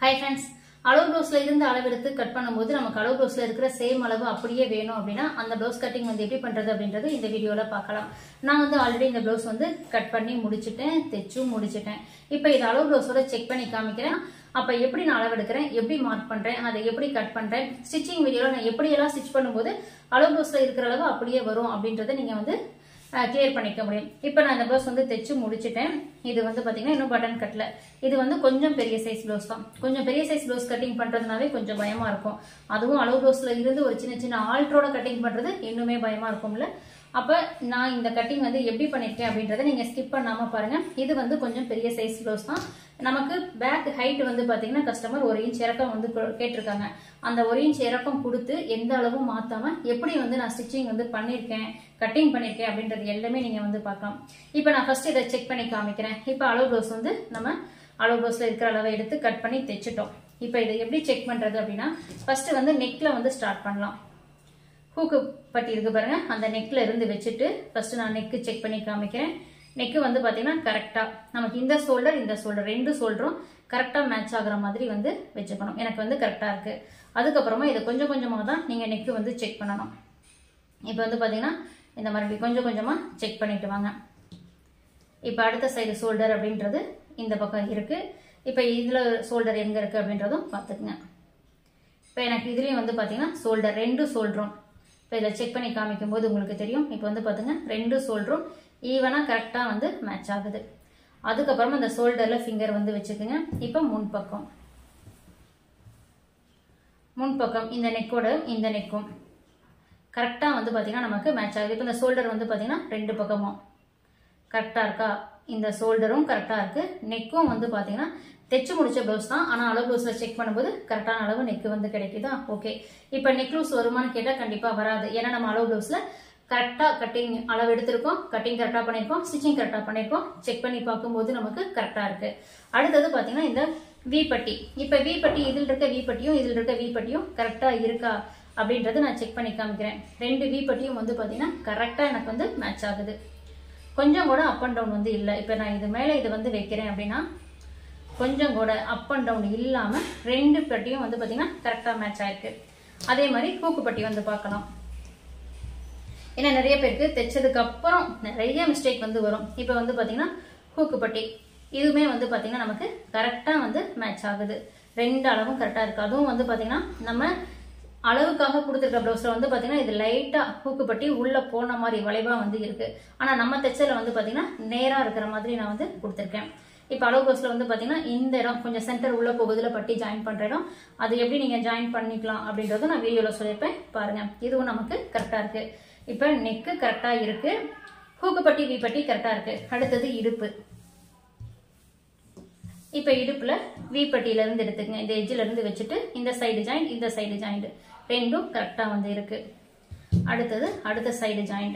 Hi friends, அளவு ப்ளவுஸ்ல இருந்து அளவு எடுத்து கட் பண்ணும்போது நமக்கு அளவு ப்ளவுஸ்ல இருக்கிற சேம் அளவு அப்படியே வேணும் அப்படினா அந்த ப்ளவுஸ் கட்டிங் வந்து எப்படி பண்றது அப்படின்றது இந்த வீடியோல பார்க்கலாம். நான் வந்து ஆல்ரெடி இந்த ப்ளவுஸ் வந்து கட் பண்ணி முடிச்சிட்டேன், தைச்சும் முடிச்சிட்டேன். இப்போ இது அளவு ப்ளவுஸோட செக் பண்ணி காமிக்கிறேன். அப்ப எப்படி நான் அளவு எடுக்கிறேன், எப்படி மார்க் பண்றேன், அதை எப்படி கட் பண்றேன், ஸ்டிச்சிங் வீடியோல நான் எப்படி எல்லாம் ஸ்டிச் பண்ணும்போது அளவு ப்ளவுஸ்ல இருக்கிற அளவு அப்படியே வரும் அப்படின்றத நீங்க வந்து கிளியர் பண்ணிக்க முடியும். இப்போ நான் இந்த ப்ளவுஸ் வந்து தைச்சு முடிச்சிட்டேன். இது வந்து பாத்தீங்கன்னா இன்னும் பட்டன் கட்டல. இது வந்து கொஞ்சம் பெரிய சைஸ் ப்ளவுஸ் தான். கொஞ்சம் பெரிய சைஸ் ப்ளவுஸ் கட்டிங் பண்றதுனாவே கொஞ்சம் பயமா இருக்கும். அதுவும் அளவு ப்ளவுஸ்ல இருந்து ஒரு சின்ன சின்ன ஆல்ட்ரோட கட்டிங் பண்றது இன்னுமே பயமா இருக்கும்ல. அப்ப நான் இந்த கட்டிங் வந்து எப்படி பண்ணிருக்கேன் அப்படின்றத நீங்க ஸ்கிப் பண்ணாம பாருங்க. இது வந்து கொஞ்சம் பெரிய சைஸ் ப்ளவுஸ் தான். நமக்கு பேக் ஹைட் வந்து பாத்தீங்கன்னா கஸ்டமர் 1 இன்ச் இறக்கம் வந்து கேட்டிருக்காங்க. அந்த 1 இன்ச் இறக்கம் கொடுத்து எந்த அளவும் மாத்தாம எப்படி வந்து நான் ஸ்டிச்சிங் வந்து பண்ணிருக்கேன், கட்டிங் பண்ணிருக்கேன் அப்படின்றது எல்லாமே நீங்க வந்து பார்க்கலாம். இப்போ நான் ஃபர்ஸ்ட் இதை செக் பண்ணி காமிக்கிறேன். இப்போ அளவு ப்ளவுஸ் வந்து நம்ம அளவு ப்ளவுஸ்ல இருக்கிற அளவை எடுத்து கட் பண்ணி தைச்சிட்டோம். இப்போ இதை எப்படி செக் பண்றது அப்படின்னா ஃபர்ஸ்ட் வந்து நெக்ல வந்து ஸ்டார்ட் பண்ணலாம். ஹூக்கு பட்டி இருக்கு பாருங்க, அந்த நெக்ல இருந்து வச்சுட்டு ஃபர்ஸ்ட் நான் நெக் செக் பண்ணி காமிக்கிறேன். நெக் வந்து பாத்தீங்கன்னா கரெக்டா நமக்கு இந்த ஷோல்டர் ரெண்டு ஷோல்டரும் கரெக்டா மேட்ச் ஆகுற மாதிரி வந்து வச்சுக்கணும். எனக்கு வந்து கரெக்டா இருக்கு. அதுக்கப்புறமா இதை கொஞ்சம் கொஞ்சமா தான் நீங்க நெக் வந்து செக் பண்ணணும். இப்போ வந்து பாத்தீங்கன்னா இந்த மாதிரி கொஞ்சம் கொஞ்சமா செக் பண்ணிட்டு வாங்க. இப்போ அடுத்த சைடு ஷோல்டர் அப்படின்றது இந்த பக்கம் இருக்கு. இப்போ இதுல ஷோல்டர் எங்க இருக்கு அப்படின்றதும் பாத்துக்குங்க. இப்போ எனக்கு இதுலயும் வந்து பாத்தீங்கன்னா ஷோல்டர் ரெண்டு ஷோல்டரும் இப்போ இதை செக் பண்ணி காமிக்கும் போது உங்களுக்கு தெரியும். இப்போ வந்து பாத்துங்க ரெண்டு ஷோல்டரும் ஈவனா கரெக்டா வந்து மேட்ச் ஆகுது. அதுக்கப்புறமா இந்த ஷோல்டர்ல ஃபிங்கர் வந்து வச்சுக்கோங்க. இப்போ முன்பக்கம் இந்த நெக்கோட இந்த நெக்கும் கரெக்டா வந்து பாத்தீங்கன்னா நமக்கு மேட்ச் ஆகுது. இப்போ இந்த ஷோல்டர் வந்து பாத்தீங்கன்னா ரெண்டு பக்கமும் கரெக்டா இருக்கா, இந்த ஷோல்டரும் கரெக்டா இருக்கு, நெக்கும் வந்து பாத்தீங்கன்னா தைச்சு முடிச்ச ப்ளவுஸ் தான். ஆனா அளவு ப்ளவுஸ்ல செக் பண்ணும்போது கரெக்டான அளவு நெக் வந்து கிடைக்குதா. ஓகே, இப்போ நெக் லூஸ் வருமானு கேட்டா கண்டிப்பா வராது. ஏன்னா நம்ம அளவு ப்ளவுஸ்ல கரெக்டா கட்டிங் அளவு எடுத்திருக்கோம், கட்டிங் கரெக்டா பண்ணிருக்கோம், ஸ்டிச்சிங் கரெக்டா பண்ணிருக்கோம். செக் பண்ணி பார்க்கும்போது நமக்கு கரெக்டா இருக்கு. அடுத்தது பாத்தீங்கன்னா இந்த வி பட்டி. இப்ப வி பட்டி இதில் இருக்க வி பட்டியும் இதில் இருக்க வி பட்டியும் கரெக்டா இருக்கா அப்படின்றத நான் செக் பண்ணி காமிக்கிறேன். ரெண்டு வி பட்டியும் வந்து பாத்தீங்கன்னா கரெக்டா எனக்கு வந்து மேட்ச் ஆகுது. கொஞ்சம் கூட அப் அண்ட் டவுன் வந்து இல்லை. இப்ப நான் இது மேல இது வந்து வைக்கிறேன் அப்படின்னா கொஞ்சம் கூட அப் அண்ட் டவுன் இல்லாம ரெண்டு பட்டியும் வந்து பாத்தீங்கன்னா கரெக்டா மேட்ச் ஆயிருக்கு. அதே மாதிரி ஹூக்கு பட்டி வந்து பார்க்கலாம். ஏன்னா நிறைய பேருக்கு தைச்சதுக்கு அப்புறம் நிறைய மிஸ்டேக் வந்து வரும். இப்ப வந்து பாத்தீங்கன்னா ஹூக்கு பட்டி இதுவுமே வந்து பாத்தீங்கன்னா நமக்கு கரெக்டா வந்து மேட்ச் ஆகுது. ரெண்டு அளவும் கரெக்டா இருக்கு. அதுவும் வந்து பாத்தீங்கன்னா நம்ம அளவுக்காக கொடுத்துருக்க ப்ளவுஸ்ல வந்து பாத்தீங்கன்னா இது லைட்டா ஹூக்கு பட்டி உள்ள போன மாதிரி வளைவா வந்து இருக்கு. ஆனா நம்ம தைச்சதுல வந்து பாத்தீங்கன்னா நேரா இருக்கிற மாதிரி நான் வந்து கொடுத்துருக்கேன். இப்ப அளவு ப்ளவுஸ்ல வந்து பாத்தீங்கன்னா இந்த இடம் கொஞ்சம் சென்டர் உள்ள போகுதுல பட்டி ஜாயின் பண்ற இடம், அது எப்படி நீங்க ஜாயின் பண்ணிக்கலாம் அப்படின்றத நான் வீடியோல சொல்லியிருப்பேன் பாருங்க. இதுவும் நமக்கு கரெக்டா இருக்கு. இப்ப நெக்கு கரெக்டா இருக்கு, ஹூக்கு பட்டி வி பட்டி கரெக்டா இருக்கு. அடுத்தது இடுப்பு. இப்ப இடுப்புல வி பட்டியில இருந்து எடுத்துக்கங்க. இந்த எட்ஜ்ல இருந்து வச்சுட்டு இந்த சைடு ஜாயிண்ட் இந்த சைடு ஜாயிண்ட் ரெண்டும் கரெக்டா வந்து இருக்கு. அடுத்தது அடுத்த சைடு ஜாயிண்ட்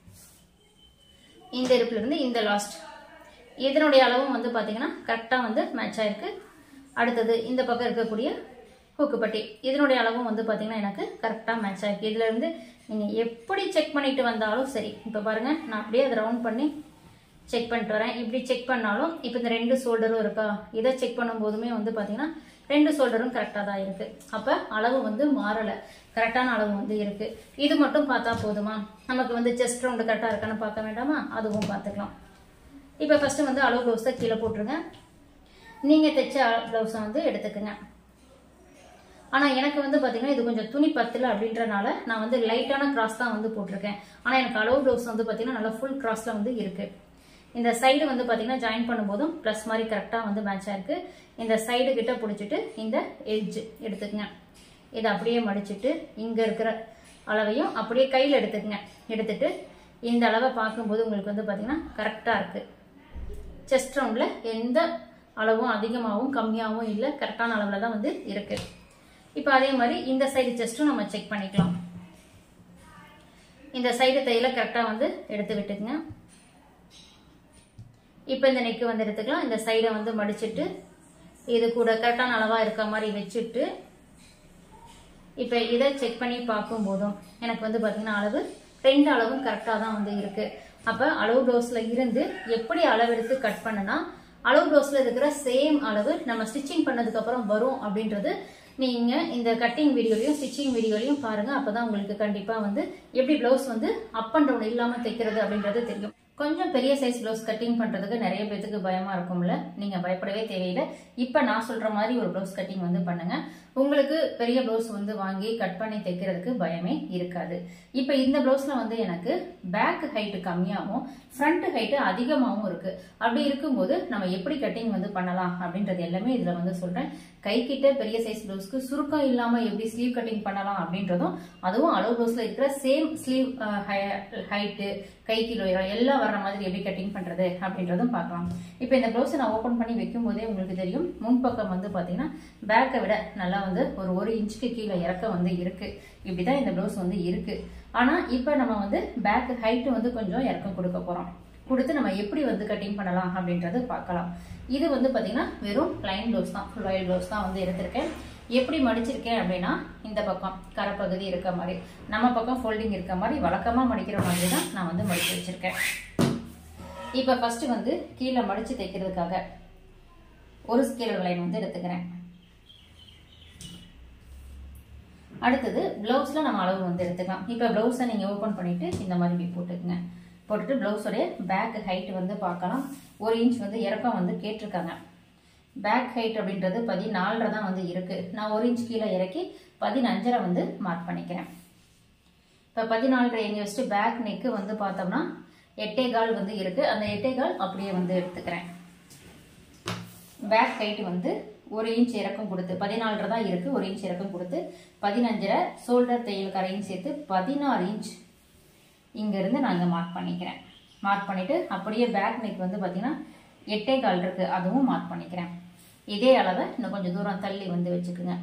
இந்த இடுப்புல இருந்து இந்த லாஸ்ட் இதனுடைய அளவும் வந்து பாத்தீங்கன்னா கரெக்டா வந்து மேட்ச் ஆயிருக்கு. அடுத்தது இந்த பக்கம் இருக்கக்கூடிய ஹூக்கு பட்டி இதனுடைய அளவும் வந்து பாத்தீங்கன்னா எனக்கு கரெக்டா மேட்ச் ஆயிருக்கு. இதுல இருந்து நீங்க எப்படி செக் பண்ணிட்டு வந்தாலும் சரி. இப்ப பாருங்க நான் அப்படியே அதை ரவுண்ட் பண்ணி செக் பண்ணிட்டு வரேன். இப்படி செக் பண்ணாலும் இப்ப இந்த ரெண்டு ஷோல்டரும் இருக்கா, இதை செக் பண்ணும் போதுமே வந்து பாத்தீங்கன்னா ரெண்டு ஷோல்டரும் கரெக்டா தான் இருக்கு. அப்ப அளவு வந்து மாறல, கரெக்டான அளவு வந்து இருக்கு. இது மட்டும் பார்த்தா போதுமா, நமக்கு வந்து செஸ்ட் ரவுண்ட் கரெக்டா இருக்கான்னு பார்க்க வேண்டாமா, அதுவும் பார்த்துக்கலாம். இப்ப ஃபர்ஸ்ட் வந்து அளவு ப்ளவுஸை கீழே போட்டுருங்க. நீங்க தைச்ச ப்ளவுஸை வந்து எடுத்துக்கங்க. ஆனா எனக்கு வந்து பாத்தீங்கன்னா இது கொஞ்சம் துணி பத்தல அப்படின்றனால நான் வந்து லைட்டான கிராஸ் தான் வந்து போட்டிருக்கேன். ஆனா எனக்கு அளவு ப்ளவுஸ் வந்து பாத்தீங்கன்னா நல்லா ஃபுல் கிராஸ்ல வந்து இருக்கு. இந்த சைடு வந்து பாத்தீங்கன்னா ஜாயின் பண்ணும்போதும் பிளஸ் மாதிரி கரெக்டா வந்து மேட்ச் ஆயிருக்கு. இந்த சைடு கிட்ட பிடிச்சிட்டு இந்த எட்ஜ் எடுத்துக்கங்க. இதை அப்படியே மடிச்சிட்டு இங்க இருக்கிற அளவையும் அப்படியே கையில எடுத்துக்கங்க. எடுத்துட்டு இந்த அளவை பார்க்கும்போது உங்களுக்கு வந்து பாத்தீங்கன்னா கரெக்டா இருக்கு. செஸ்ட் ரவுண்ட்ல எந்த அளவும் அதிகமாகவும் கம்மியாகவும் இல்லை, கரெக்டான அளவுல தான் வந்து இருக்கு. இப்ப அதே மாதிரி இந்த சைடு செஸ்டும் நம்ம செக் பண்ணிக்கலாம். இந்த சைடு தையில கரெக்டா வந்து எடுத்து விட்டுக்குங்க. இப்ப இந்த நெக் வந்து எடுத்துக்கலாம். இந்த சைடை வந்து மடிச்சிட்டு இது கூட கரெக்டான அளவா இருக்க மாதிரி வச்சுட்டு இப்ப இதை செக் பண்ணி பார்க்கும் போதும் எனக்கு வந்து பாத்தீங்கன்னா அளவு ரெண்டு அளவும் கரெக்டா தான் வந்து இருக்கு. அப்ப அளவு ப்ளவுஸ்ல இருந்து எப்படி அளவெடுத்து கட் பண்ணனா அளவு ப்ளவுஸ்ல இருக்கிற சேம் அளவு நம்ம ஸ்டிச்சிங் பண்ணதுக்கு அப்புறம் வரும் அப்படின்றது நீங்க இந்த கட்டிங் வீடியோலையும் ஸ்டிச்சிங் வீடியோலையும் பாருங்க. அப்பதான் உங்களுக்கு கண்டிப்பா வந்து எப்படி பிளவுஸ் வந்து அப் அண்ட் டவுன் இல்லாம தைக்கிறது அப்படின்றது தெரியும். கொஞ்சம் பெரிய சைஸ் பிளவுஸ் கட்டிங் பண்றதுக்கு நிறைய பேருக்கு பயமா இருக்கும்ல, நீங்க பயப்படவே தேவையில்லை. இப்ப நான் சொல்ற மாதிரி ஒரு பிளவுஸ் கட்டிங் வந்து பண்ணுங்க. உங்களுக்கு பெரிய பிளவுஸ் வந்து வாங்கி கட் பண்ணி தைக்கிறதுக்கு பயமே இருக்காது. இப்ப இந்த பிளவுஸ்ல வந்து எனக்கு பேக் ஹைட் கம்மியாகவும் ஃப்ரண்ட் ஹைட் அதிகமாகவும் இருக்கு. அப்படி இருக்கும்போது நம்ம எப்படி கட்டிங் வந்து பண்ணலாம் அப்படின்றது எல்லாமே இதுல வந்து சொல்றேன். கை கிட்ட பெரிய சைஸ் பிளவுஸ்க்கு சுருக்கம் இல்லாம எப்படி ஸ்லீவ் கட்டிங் பண்ணலாம் அப்படின்றதும், அதுவும் அளவு பிளவுஸ்ல இருக்கிற சேம் ஸ்லீவ் ஹைட்டு கை கிலோ எல்லாம் வர்ற மாதிரி எப்படி கட்டிங் பண்றது அப்படின்றதும் பார்க்கலாம். இப்ப இந்த பிளவுஸ் நான் ஓபன் பண்ணி வைக்கும் போதே உங்களுக்கு தெரியும், முன்பக்கம் வந்து பாத்தீங்கன்னா பேக்கை விட நல்லா வந்து ஒரு இன்ச்சுக்கு கீழே இறக்க வந்து இருக்கு. இப்படிதான் இந்த பிளவுஸ் வந்து இருக்கு. ஆனா இப்ப நம்ம வந்து பேக் ஹைட் வந்து கொஞ்சம் இறக்கம் கொடுக்க போறோம். கொடுத்து நம்ம எப்படி வந்து கட்டிங் பண்ணலாம் அப்படின்றது பார்க்கலாம். இது வந்து பாத்தீங்கன்னா வெறும் பிளைன் பிளவுஸ் தான், ஃபுல் ஆயில் பிளவுஸ் தான் வந்து எடுத்திருக்கேன். எப்படி மடிச்சிருக்கேன் அப்படின்னா, இந்த பக்கம் கரைப்பகுதி இருக்க மாதிரி, நம்ம பக்கம் ஃபோல்டிங் இருக்க மாதிரி வழக்கமா மடிக்கிற மாதிரி தான் நான் வந்து மடிச்சு வச்சிருக்கேன். இப்ப ஃபர்ஸ்ட் வந்து கீழே மடிச்சு தைக்கிறதுக்காக ஒரு ஸ்கேல் லைன் வந்து எடுத்துக்கிறேன். அடுத்தது பிளவுஸ்ல நம்ம அளவு வந்து எடுத்துக்கலாம். இப்ப பிளவுஸை நீங்க ஓபன் பண்ணிட்டு இந்த மாதிரி போட்டுக்குங்க. போட்டுட்டு பிளவுஸோடைய பேக் ஹைட் வந்து பார்க்கலாம். 1 இன்ச் வந்து இறக்கம் வந்து கேட்டிருக்காங்க. பேக் ஹைட் அப்படின்றது 14 தான் வந்து இருக்கு. நான் 1 இன்ச் கீழே இறக்கி 15 வந்து மார்க் பண்ணிக்கிறேன். இப்ப 14 எங்க வச்சுட்டு பேக் நெக்கு வந்து பார்த்தோம்னா 8.25 வந்து இருக்கு. அந்த 8.25 அப்படியே வந்து எடுத்துக்கிறேன். பேக் ஹைட் வந்து 1 இன்ச் இறக்கம் கொடுத்து 14 தான் இருக்கு. 1 இன்ச் இறக்கம் கொடுத்து 15 ஷோல்டர் தையல் கரையும் சேர்த்து 16 இன்ச் இங்க இருந்து நான் இங்க மார்க் பண்ணிக்கிறேன். மார்க் பண்ணிட்டு அப்படியே பேக் நெக் வந்து பாத்தீங்கன்னா 8.25 இருக்கு, அதுவும் மார்க் பண்ணிக்கிறேன். இதே அளவை இன்னும் கொஞ்சம் தூரம் தள்ளி வந்து வச்சுக்குங்க.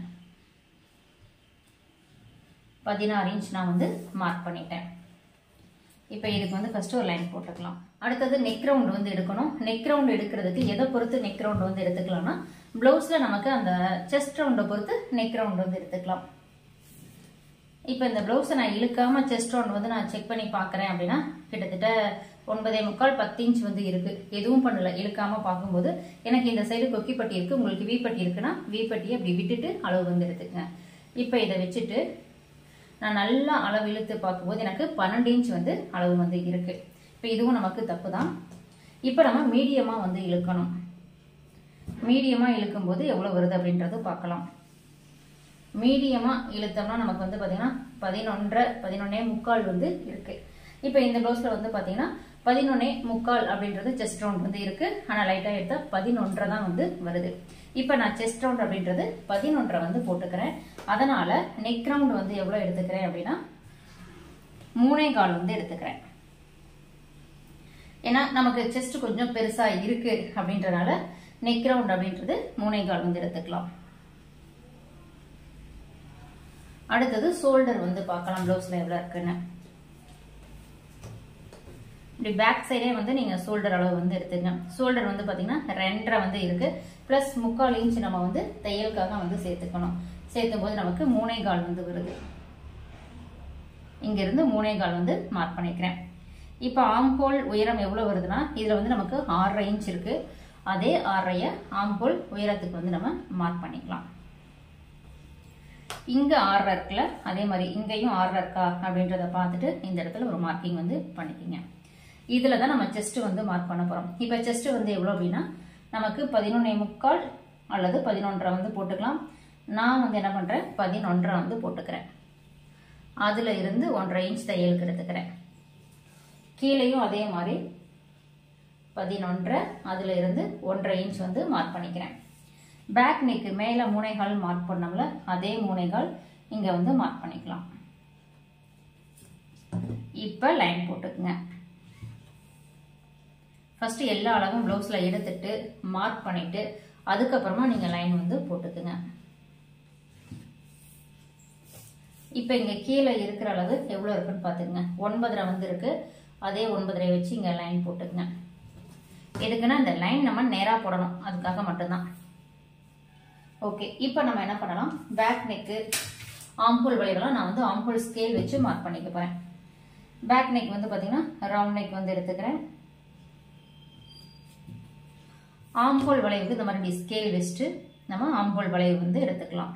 16 இன்ச் நான் வந்து மார்க் பண்ணிட்டேன். இப்ப இதுக்கு வந்து ஃபர்ஸ்ட் ஒரு லைன் போட்டுக்கலாம். அடுத்தது நெக் ரவுண்ட் வந்து எடுக்கணும். நெக் ரவுண்ட் எடுக்கிறதுக்கு எதை பொறுத்து நெக் ரவுண்ட் வந்து எடுத்துக்கலாம்னா, பிளவுஸ்ல நமக்கு அந்த செஸ்ட் ரவுண்டை பொறுத்து நெக் ரவுண்ட் வந்து எடுத்துக்கலாம். இப்ப இந்த பிளவுஸை நான் இழுக்காம செஸ்ட் ரவுண்ட் வந்து நான் செக் பண்ணி பாக்குறேன் அப்படின்னா கிட்டத்தட்ட 9.25 10 இன்ச் வந்து இருக்கு. எதுவும் பண்ணல, இழுக்காம பார்க்கும்போது எனக்கு இந்த சைடு கொக்கி பட்டி இருக்கு, உங்களுக்கு வி பட்டி இருக்குன்னா வி பட்டியை அப்படி விட்டுட்டு அளவு வந்து எடுத்துக்கங்க. இப்ப இதை வச்சுட்டு நான் நல்லா அளவு இழுத்து பார்க்கும்போது எனக்கு 12 இன்ச் வந்து அளவு வந்து இருக்கு. இப்ப இதுவும் நமக்கு தப்பு தான். இப்ப நம்ம மீடியமா வந்து இழுக்கணும். மீடியமா இழுக்கும் போது எவ்வளவு வருது அப்படின்றது பார்க்கலாம். மீடியமா இழுத்தோம்னா நமக்கு வந்து பாத்தீங்கன்னா 11.25 வந்து இருக்கு. இப்ப இந்த பிளவுஸ்ல வந்து பாத்தீங்கன்னா 11.25 அப்படின்றது செஸ்ட் ரவுண்ட் வந்து இருக்கு. ஆனா லைட்டா எடுத்தா 11 தான் வந்து வருது. இப்ப நான் செஸ்ட் ரவுண்ட் அப்படின்றது 11 வந்து போட்டுக்கிறேன். அதனால நெக் ரவுண்ட் வந்து எவ்வளவு எடுத்துக்கிறேன் அப்படின்னா 3.25 வந்து எடுத்துக்கிறேன். ஏன்னா நமக்கு செஸ்ட் கொஞ்சம் பெருசா இருக்கு அப்படின்றனால நெக் ரவுண்ட் அப்படின்றது 3.25 வந்து எடுத்துக்கலாம். அடுத்தது ஷோல்டர் வந்து பார்க்கலாம் பிளவுஸ்ல எவ்வளவு இருக்குன்னு. இப்படி பேக் சைடே வந்து நீங்க ஷோல்டர் அளவு வந்து எடுத்துங்க. ஷோல்டர் வந்து பாத்தீங்கன்னா 2.5 வந்து இருக்கு. பிளஸ் 3/4 இன்ச் நம்ம வந்து தையலுக்காக வந்து சேர்த்துக்கணும். சேர்த்தும் போது நமக்கு 3.25 வந்து வருது. இங்க இருந்து 3.25 வந்து மார்க் பண்ணிக்கிறேன். இப்ப ஆம்ஹோல் உயரம் எவ்வளவு வருதுன்னா, இதுல வந்து நமக்கு 6.5 இன்ச் இருக்கு. அதே 6.5 ஆம்ஹோல் உயரத்துக்கு வந்து நம்ம மார்க் பண்ணிக்கலாம். இங்க 6 இருக்குல்ல, அதே மாதிரி இங்கேயும் 6 இருக்கா அப்படின்றத பார்த்துட்டு இந்த இடத்துல ஒரு மார்க்கிங் வந்து பண்ணிக்கங்க. இதுலதான் நம்ம செஸ்ட் வந்து மார்க் பண்ண போறோம். இப்ப செஸ்ட் வந்து எவ்வளவு அப்படின்னா நமக்கு 11.25 அல்லது 11 வந்து போட்டுக்கலாம். நான் வந்து என்ன பண்றேன் 11 வந்து போட்டுக்கிறேன். அதுல இருந்து 1.5 இன்ச் தையலுக்கு எடுத்துக்கிறேன். கீழேயும் அதே மாதிரி 11 அதுல இருந்து 1.5 இன்ச் வந்து மார்க் பண்ணிக்கிறேன். பேக் நெக் மேல 3.25 மார்க் பண்ணோம்ல, அதே 3.25 இங்க வந்து மார்க் பண்ணிக்கலாம். இப்ப லைன் போட்டுக்குங்க. ஃபர்ஸ்ட் எல்லா அளவும் பிளவுஸ்ல எடுத்துட்டு மார்க் பண்ணிட்டு அதுக்கப்புறமா நீங்க லைன் வந்து போட்டுக்குங்க. இப்ப இங்க கீழே இருக்கிற அளவு எவ்வளவு இருக்குன்னு பாத்துக்கங்க. 9.5 வந்து இருக்கு. அதே 9.5 வச்சு இங்க லைன் போட்டுக்குங்க. எதுக்குன்னா இந்த லைன் நம்ம நேரா போடணும், அதுக்காக மட்டும்தான். ஓகே, இப்ப நம்ம என்ன பண்ணலாம், பேக் நெக்கு ஆம்பூல் வளைவுலாம் நான் வந்து ஆம்பூல் ஸ்கேல் வச்சு மார்க் பண்ணிக்க போறேன். பேக் நெக் வந்து பாத்தீங்கன்னா ரவுண்ட் நெக் வந்து எடுத்துக்கிறேன். ஆம்போல் வளைவுக்கு இந்த மாதிரி ஸ்கேல் வச்சுட்டு நம்ம ஆம்போல் வளைவு வந்து எடுத்துக்கலாம்.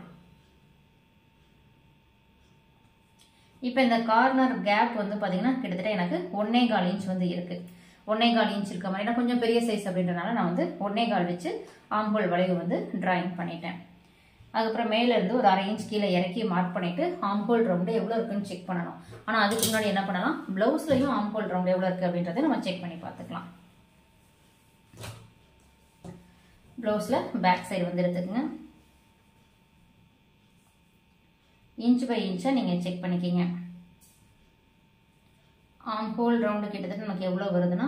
இப்போ இந்த கார்னர் கேப் வந்து பாத்தீங்கன்னா கிட்டத்தட்ட எனக்கு 1.25 இன்ச் வந்து இருக்கு. 1.25 இன்ச் இருக்க மாதிரி நான் கொஞ்சம் பெரிய சைஸ் அப்படின்றனால நான் வந்து 1.25 வச்சு ஆம்போல் வளைவு வந்து டிராயிங் பண்ணிட்டேன். அதுக்கப்புறம் மேல இருந்து ஒரு 1/2 இன்ச் கீழே இறக்கி மார்க் பண்ணிட்டு ஆம்போல் ரவுண்டு எவ்வளவு இருக்குன்னு செக் பண்ணணும். ஆனா அதுக்கு முன்னாடி என்ன பண்ணலாம், பிளவுஸ்லயும் ஆம்போல் ரவுண்டு எவ்வளவு இருக்கு அப்படின்றத நம்ம செக் பண்ணி பார்த்துக்கலாம். பிளவுஸ்ல பேக் சைடு வந்து எடுத்துக்கங்க. இன்ச் பை இன்ச்சா நீங்க செக் பண்ணிக்கிங்க. ஆம்போல் ரவுண்டு கிட்டத்தட்ட நமக்கு எவ்வளவு வருதுன்னா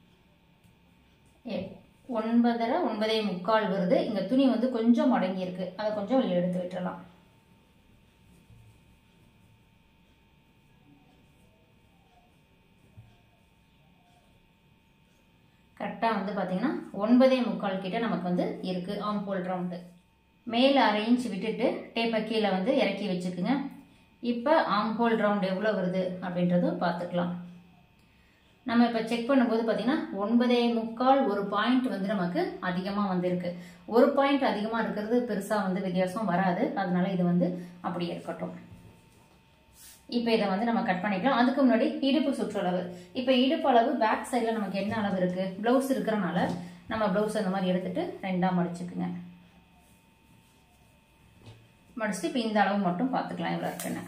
9.5 9.25 வருது. இங்க துணி வந்து கொஞ்சம் மடங்கி இருக்கு, அதை கொஞ்சம் வெளியே எடுத்து விட்டுறலாம். கரெக்டா வந்து பாத்தீங்கன்னா 9.25 கிட்ட நமக்கு வந்து இருக்கு ஆம்போல் ரவுண்டு. மேல 1/2 இன்ச் விட்டுட்டு டேப்பை கீழே வந்து இறக்கி வச்சுக்குங்க. இப்ப ஆம்போல் ரவுண்ட் எவ்வளவு வருது அப்படின்றதும் பார்த்துக்கலாம். நம்ம இப்ப செக் பண்ணும்போது பாத்தீங்கன்னா 9.25 ஒரு பாயிண்ட் வந்து நமக்கு அதிகமா வந்திருக்கு. ஒரு பாயிண்ட் அதிகமா இருக்கிறது பெருசா வந்து வித்தியாசம் வராது, அதனால இது வந்து அப்படியே இருக்கட்டும். இப்ப இதை வந்து நம்ம கட் பண்ணிக்கலாம். அதுக்கு முன்னாடி இடுப்பு சுற்றளவு. இப்ப இடுப்பு அளவு பேக் சைட்ல நமக்கு என்ன அளவு இருக்கு, பிளவுஸ் இருக்கிறனால நம்ம பிளவுஸ் அந்த மாதிரி எடுத்துட்டு 2ஆ மடிச்சுக்குங்க. மடிச்சுட்டு இப்ப இந்த அளவு மட்டும் பார்த்துக்கலாம் எவ்வளவு இருக்குன்னு.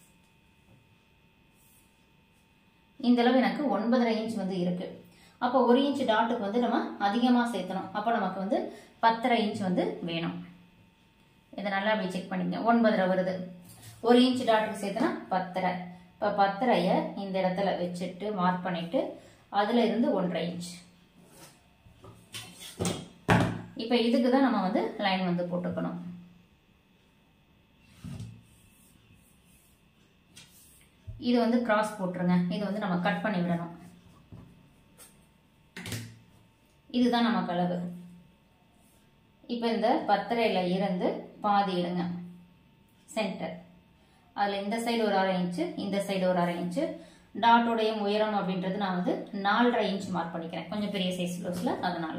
இந்த அளவு எனக்கு 9.5 இன்ச் வந்து இருக்கு. அப்போ 1 இன்ச் டாட்டுக்கு வந்து நம்ம அதிகமா சேர்த்தணும். அப்போ நமக்கு வந்து 10.5 இன்ச் வந்து வேணும். இதை நல்லா அப்படி செக் பண்ணிக்கங்க. 9.5 வருது. 1 இன்ச் டாட்டுக்கு சேர்த்தனா 10.5. இப்போ 10.5 இந்த இடத்துல வச்சுட்டு மார்க் பண்ணிட்டு அதுல இருந்து 1.5 இன்ச். இப்போ இதுக்கு தான் நம்ம வந்து லைன் வந்து போட்டுக்கணும். இது வந்து கிராஸ் போட்டுருங்க. இது வந்து நம்ம கட் பண்ணி விடணும். இதுதான் நமக்கு அளவு. இப்ப இந்த 10.5 இருந்து பாதி எடுங்க சென்டர். அதுல இந்த சைடு ஒரு 1/2 இன்ச், இந்த சைடு ஒரு 1/2 இன்ச். டாட்டோடைய உயரம் அப்படின்றது நான் வந்து 4.5 இன்ச் மார்க் பண்ணிக்கிறேன், கொஞ்சம் பெரிய சைஸ் பிளவுஸ்ல, அதனால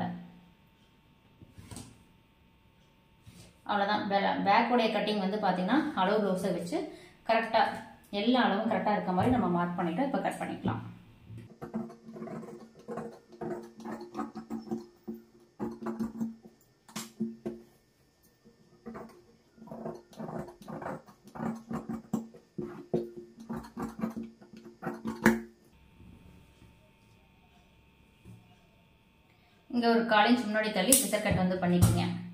அவ்வளவுதான். பேக்கோடைய கட்டிங் வந்து பாத்தீங்கன்னா அளவு பிளவுஸை வச்சு கரெக்டா எல்லா அளவும் கரெக்டா இருக்க மாதிரி நம்ம மார்க் பண்ணிட்டோம். இப்ப கட் பண்ணிக்கலாம். இங்க ஒரு 1/4 இன்ச் முன்னாடி தள்ளி சிசர் கட் வந்து பண்ணிக்கோங்க.